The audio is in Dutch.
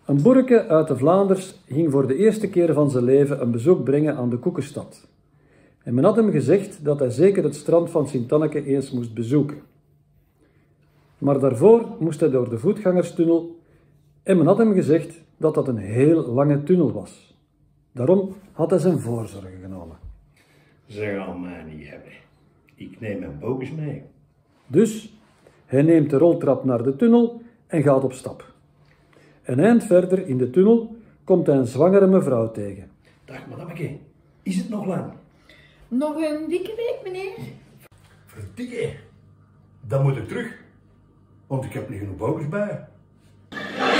Een boerke uit de Vlaanders ging voor de eerste keer van zijn leven een bezoek brengen aan de Koekenstad. En men had hem gezegd dat hij zeker het strand van Sint-Anneke eens moest bezoeken. Maar daarvoor moest hij door de voetgangerstunnel en men had hem gezegd dat dat een heel lange tunnel was. Daarom had hij zijn voorzorgen genomen. Ze gaan mij niet hebben. Ik neem mijn bokus mee. Dus hij neemt de roltrap naar de tunnel en gaat op stap. Een eind verder in de tunnel komt hij een zwangere mevrouw tegen. Dag madameke, is het nog lang? Nog een dikke week, meneer? Verdikke, dan moet ik terug. Want ik heb niet genoeg bokus bij.